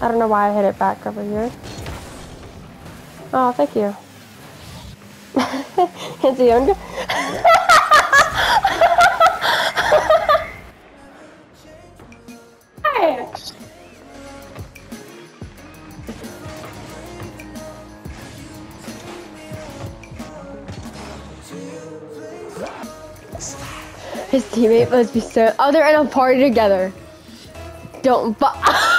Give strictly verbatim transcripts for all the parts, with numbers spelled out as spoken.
I don't know why I hit it back over here. Oh, thank you. It's a young. Hey. His teammate must be so. Oh, they're in a party together. Don't. Bu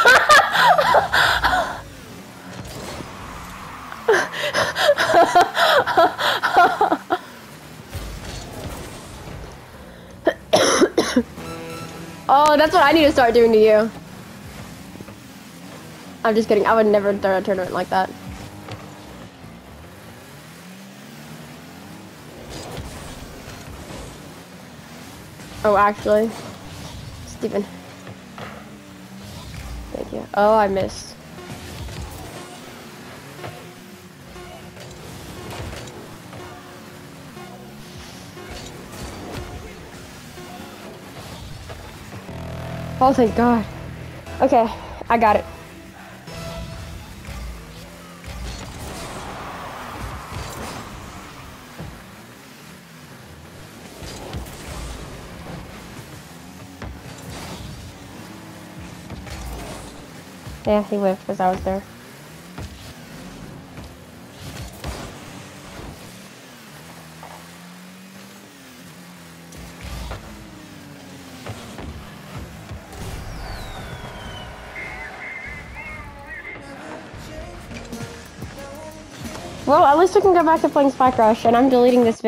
Oh, that's what I need to start doing to you. I'm just kidding. I would never throw a tournament like that. Oh, actually, Steven. Thank you. Oh, I missed. Oh, thank God. Okay, I got it. Yeah, he whiffed because I was there. Well, at least we can go back to playing Spike Rush, and I'm deleting this video.